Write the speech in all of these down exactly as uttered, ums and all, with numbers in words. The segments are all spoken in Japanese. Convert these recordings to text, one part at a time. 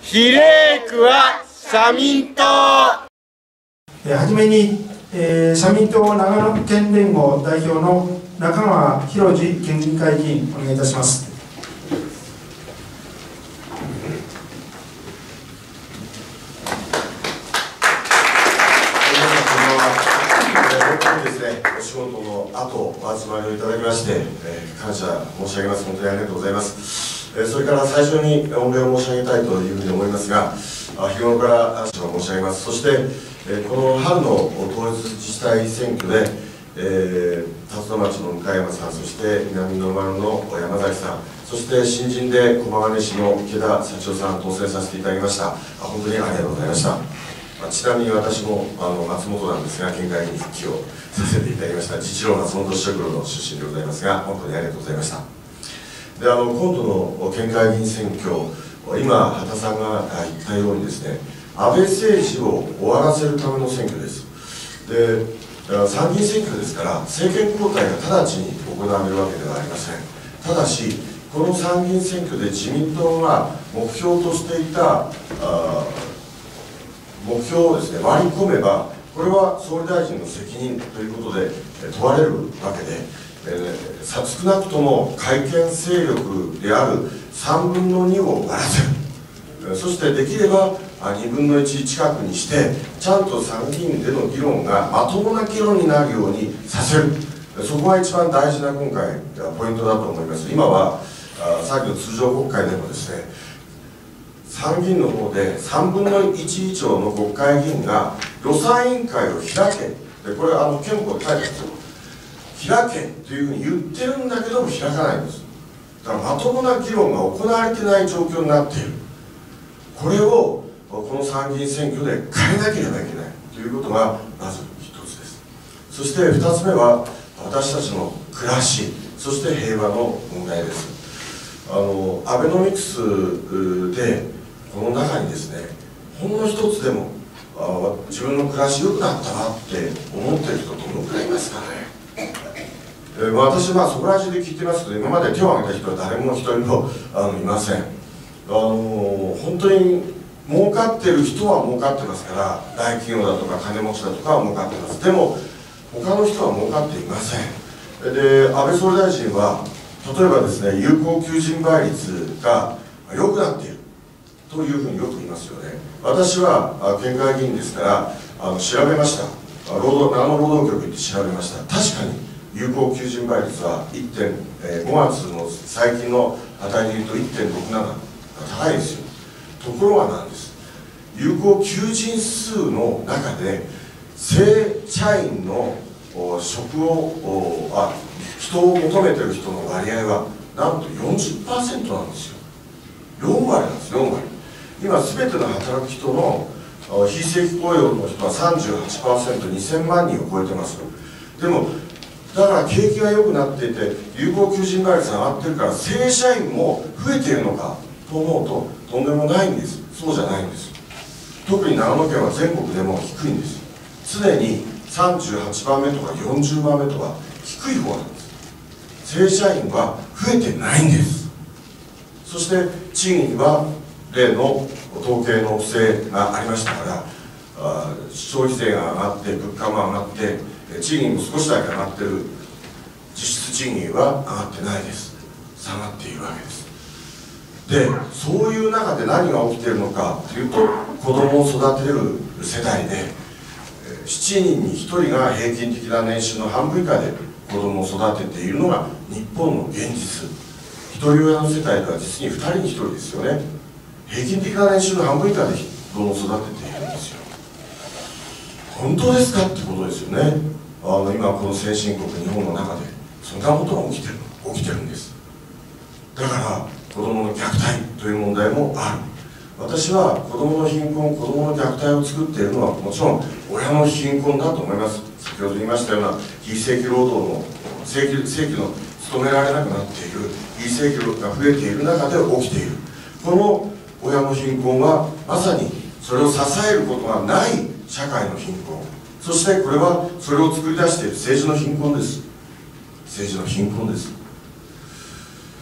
比例区は社民党。 はじめに、えー、社民党長野県連合代表の中川博司県議会議員、お願いいたします。 お仕事の後お集まりをいただきまして、えー、感謝申し上げます。本当にありがとうございます。えー、それから最初に御礼を申し上げたいというふうに思いますが、日頃から感謝を申し上げます。そして、えー、この春の統一自治体選挙で、えー、辰野町の向山さん、そして南の丸の山崎さん、そして新人で駒ヶ根市の池田幸男さん当選させていただきました。本当にありがとうございました。ちなみに私もあの松本なんですが、県会議員復帰をさせていただきました自治郎松本食郎の出身でございますが、本当にありがとうございました。であの今度の県会議員選挙、今畑さんが言ったようにですね、安倍政治を終わらせるための選挙です。で参議院選挙ですから、政権交代が直ちに行われるわけではありません。ただしこの参議院選挙で自民党が目標としていたあ目標をですね割り込めば、これは総理大臣の責任ということで問われるわけで、えー、少なくとも改憲勢力であるさんぶんのにを割らせる、そしてできればにぶんのいち近くにして、ちゃんと参議院での議論がまともな議論になるようにさせる、そこが一番大事な今回ポイントだと思います。今はさっきの通常国会でもですね、参議院の方でさんぶんのいち以上の国会議員が予算委員会を開け、でこれはあの憲法で書いてあるんですよ、開けというふうに言ってるんだけども開かないんです。だからまともな議論が行われてない状況になっている。これをこの参議院選挙で変えなければいけないということがまず一つです。そして二つ目は私たちの暮らし、そして平和の問題です。あのアベノミクスでこの中にですね、ほんの一つでもあ自分の暮らし良くなったなって思ってる人どのくらいいますかね。えー、私はそこら中で聞いてますけど、今まで手を挙げた人は誰も一人もあのいません。あの本当に儲かってる人は儲かってますから、大企業だとか金持ちだとかは儲かってます。でも他の人は儲かっていません。で安倍総理大臣は例えばですね、有効求人倍率が良くなっているというふうによく言いますよね。私は県会議員ですからあの調べました。労働長野労働局行って調べました。確かに有効求人倍率は1点、えー、ごがつの最近の値でいうと いってんろくなな、高いですよ。ところがなんです、有効求人数の中で正社員の職をあ人を求めてる人の割合はなんと よんじゅっパーセント なんですよ。よんわりなんです。よんわり。今すべての働く人の非正規雇用の人は さんじゅうはちパーセント、にせんまんにんを超えてますよ。でもだから景気が良くなっていて有効求人倍率が上がってるから正社員も増えているのかと思うととんでもないんです。そうじゃないんです。特に長野県は全国でも低いんです。常にさんじゅうはちばんめとかよんじゅうばんめとか低い方なんです。正社員は増えてないんです。そして賃金は例の統計の不正がありましたから、あ消費税が上がって物価も上がって賃金も少しだけ上がってる、実質賃金は上がってないです。下がっているわけです。でそういう中で何が起きているのかというと、子供を育てる世代でしちにんにひとりが平均的な年収の半分以下で子供を育てているのが日本の現実。ひとり親の世帯では実にふたりにひとりですよね。平均的な年収の半分以下で子供を育てているんですよ。本当ですかってことですよね。あの今この先進国日本の中でそんなことが起きてる起きてるんです。だから子供の虐待という問題もある。私は子供の貧困、子供の虐待を作っているのはもちろん親の貧困だと思います。先ほど言いましたような非正規労働の正規、正規の勤められなくなっている非正規労働が増えている中で起きているこの親の貧困はまさにそれを支えることがない社会の貧困、そしてこれはそれを作り出している政治の貧困です。政治の貧困です。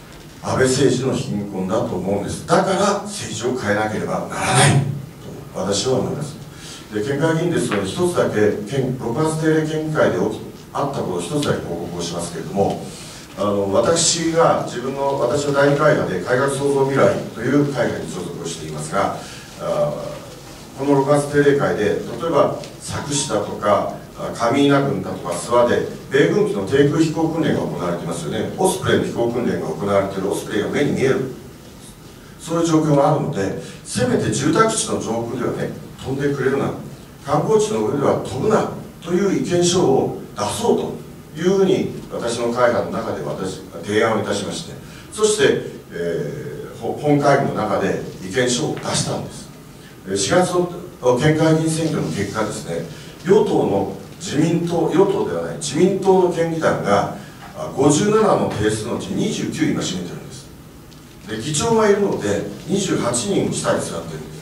安倍政治の貧困だと思うんです。だから政治を変えなければならないと私は思います。で、県会議員ですので、一つだけ県ろくがつ定例県議会で起きあったことを一つだけ報告をしますけれども、あの私が自分の私はだいに会派で改革創造未来という会派に所属をしていますが、あこのろくがつ定例会で例えば佐久市だとか上伊那郡だとか諏訪で米軍機の低空飛行訓練が行われていますよね。オスプレイの飛行訓練が行われている、オスプレイが目に見える、そういう状況があるので、せめて住宅地の上空ではね飛んでくれるな、観光地の上では飛ぶなという意見書を出そうというふうに私の会派の中で私提案をいたしまして、そして、えー、本会議の中で意見書を出したんです。しがつの県会議員選挙の結果ですね、与党の自民党、与党ではない自民党の県議団がごじゅうななの定数のうちにじゅうきゅう今占めてるんです。で、議長がいるのでにじゅうはちにん下に座ってるんです。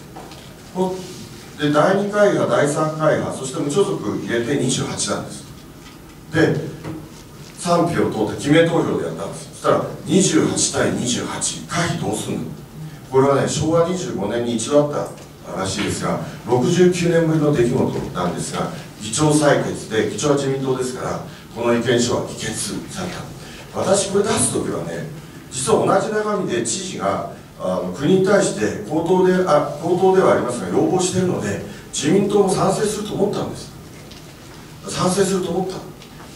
で、だいに会派、だいさん会派、そして無所属入れてにじゅうはちなんです。で、賛否を問うて決め投票でやったんです。そしたらにじゅうはちたいにじゅうはち、会費どうすんの。これはね、しょうわにじゅうごねんに一度あったらしいですが、ろくじゅうきゅうねんぶりの出来事なんですが、議長採決で、議長は自民党ですから、この意見書は議決された。私、これ出すときはね、実は同じ中身で知事があの国に対して口頭であ口頭ではありますが要望しているので、自民党も賛成すると思ったんです。賛成すると思った。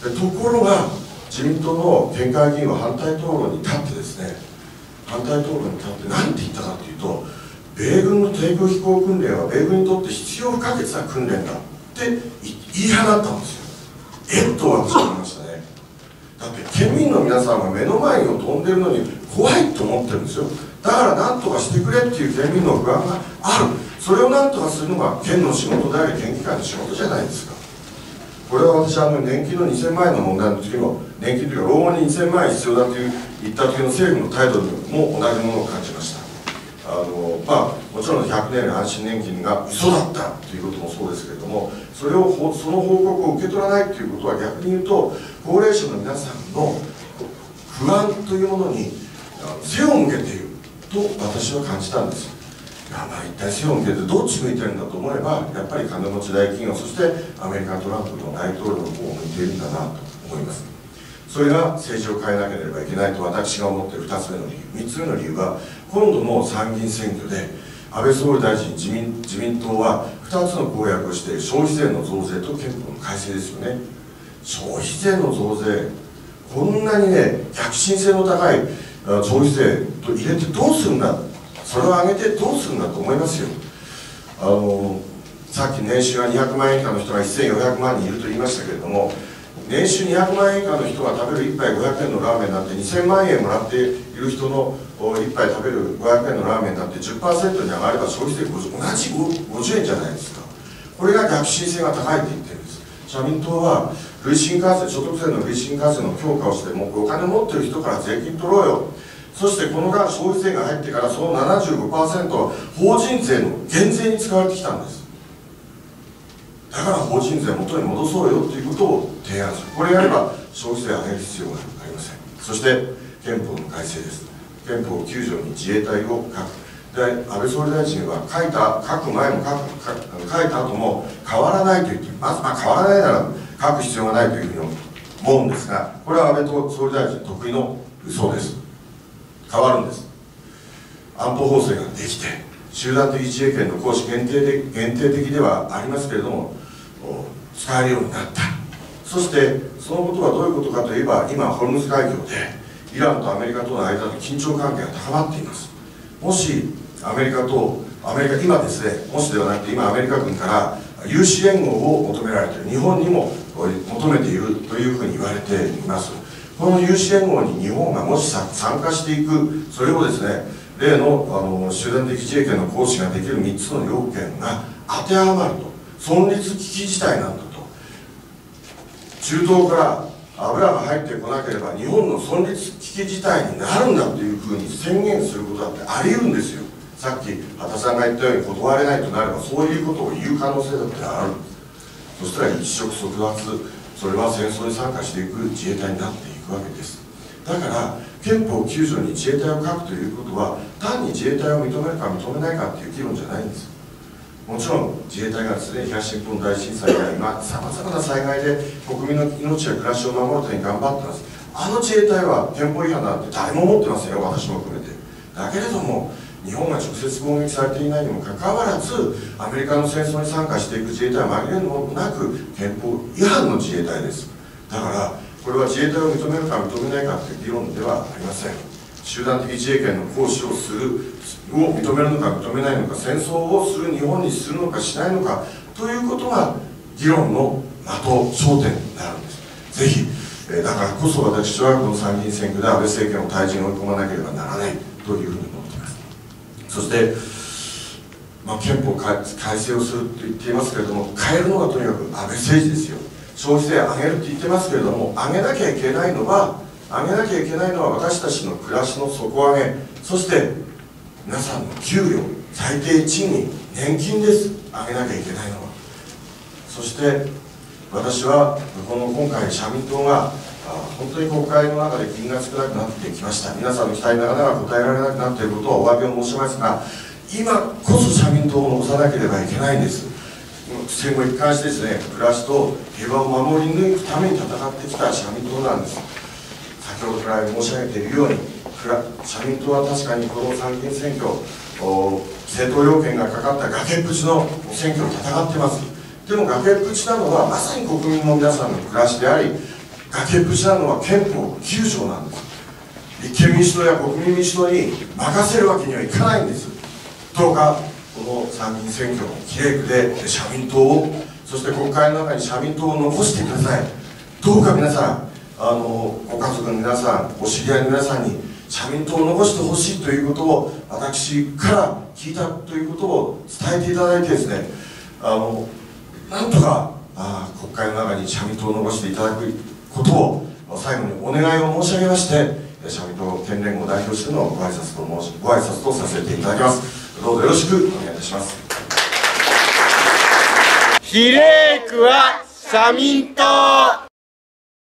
でところが、自民党の県会議員は反対討論に立ってですね、反対討論に立って何て言ったかというと、米軍の低空飛行訓練は米軍にとって必要不可欠な訓練だって言い放ったんですよ。えっと私は思いましたね。だって県民の皆さんが目の前を飛んでるのに怖いと思ってるんですよ。だから何とかしてくれっていう県民の不安がある。それを何とかするのが県の仕事であり県議会の仕事じゃないですか。これは私はあの年金のにせんまんえんの問題の時も、年金というか老後ににせんまんえん必要だという言った時の政府の態度にも同じものを感じました。あのまあ、もちろんひゃくねんの安心年金が嘘だったということもそうですけれども、それをその報告を受け取らないということは、逆に言うと高齢者の皆さんの不安というものに背を向けていると私は感じたんです。いや、まあ一体背を向けてどっち向いてるんだと思えば、やっぱり金持ち大企業、そしてアメリカトランプの大統領の方を向いているんだなと思います。それが政治を変えなければいけないと私が思っているふたつめの理由。みっつめの理由は、今度の参議院選挙で安倍総理大臣、自民自民党はふたつの公約をしている消費税の増税と憲法の改正ですよね。消費税の増税、こんなにね逆進性の高い消費税と入れてどうするんだ、それを上げてどうするんだと思いますよ。あのさっき年収がにひゃくまんえん以下の人がせんよんひゃくまんにんいると言いましたけれども、年収にひゃくまんえん以下の人が食べるいっぱいごひゃくえんのラーメンなんてにせんまんえんもらっている人のいっぱい食べるごひゃくえんのラーメンなんて じゅっパーセント に上がれば消費税同じごじゅうえんじゃないですか。これが逆進性が高いって言ってるんです。社民党は累進課税、所得税の累進課税の強化をして、もうお金持ってる人から税金取ろうよ、そしてこの間消費税が入ってからその ななじゅうごパーセント は法人税の減税に使われてきたんです。だから法人税元に戻そうよということを提案する。これやれば消費税を上げる必要がありません。そして憲法の改正です。憲法きゅう条に自衛隊を書く。で、安倍総理大臣は書いた、書く前も書く、書いた後も変わらないと言って、まずまあ変わらないなら書く必要がないというふうに思うんですが、これは安倍総理大臣得意の嘘です。変わるんです。安保法制ができて、集団的自衛権の行使限定的、限定的ではありますけれども、使えるようになった。そしてそのことはどういうことかといえば、今ホルムズ海峡でイランとアメリカとの間の緊張関係が高まっています。もしアメリカとアメリカ今ですね、もしではなくて今アメリカ軍から有志連合を求められている、日本にも求めているというふうに言われています。この有志連合に日本がもし参加していく、それをですね、例の、あの集団的自衛権の行使ができるみっつの要件が当てはまると、存立危機事態なんだと、中東から油が入ってこなければ日本の存立危機事態になるんだというふうに宣言することだってあり得るんですよ。さっき畑さんが言ったように断れないとなればそういうことを言う可能性だってある。そしたら一触即発、それは戦争に参加していく自衛隊になっていくわけです。だから憲法きゅう条に自衛隊を書くということは、単に自衛隊を認めるか認めないかっていう議論じゃないんです。もちろん自衛隊がですね、東日本大震災や今さまざまな災害で国民の命や暮らしを守るために頑張ってます。あの自衛隊は憲法違反なんて誰も思ってませんよ、私も含めて。だけれども日本が直接攻撃されていないにもかかわらず、アメリカの戦争に参加していく自衛隊は紛れもなく憲法違反の自衛隊です。だからこれは自衛隊を認めるか認めないかという議論ではありません。集団的自衛権の行使をするを認めるのか認めないのか、戦争をする日本にするのかしないのかということが議論の的、焦点になるんです。ぜひ、えー、だからこそ私はこの参議院選挙で安倍政権を退陣に追い込まなければならないというふうに思っています。そして、まあ、憲法改正をすると言っていますけれども、変えるのがとにかく安倍政治ですよ。消費税上げると言ってますけれども、上げなきゃいけないのは上げなきゃいけないのは私たちの暮らしの底上げ、そして皆さんの給与、最低賃金、年金です。上げなきゃいけないのは。そして私はこの今回社民党が本当に国会の中で金が少なくなってきました。皆さんの期待になかなか応えられなくなっていることはお詫びを申しますが、今こそ社民党を残さなければいけないんです。戦後一貫してですね、暮らしと平和を守り抜くために戦ってきた社民党なんです。先ほどから申し上げているように、社民党は確かにこの参議院選挙、政党要件がかかった崖っぷちの選挙を戦っています。でも崖っぷちなのはまさに国民の皆さんの暮らしであり、崖っぷちなのは憲法きゅう条なんです。立憲民主党や国民民主党に任せるわけにはいかないんです。どうかこの参議院選挙の比例区で社民党を、そして国会の中に社民党を残してください。どうか皆さん、あのご家族の皆さん、お知り合いの皆さんに社民党を残してほしいということを私から聞いたということを伝えていただいてですね、あのなんとかあ国会の中に社民党を残していただくことを最後にお願いを申し上げまして、社民党県連合を代表してのご挨拶と申しご挨拶とさせていただきます。どうぞよろしくお願いいたします。 比例区は社民党。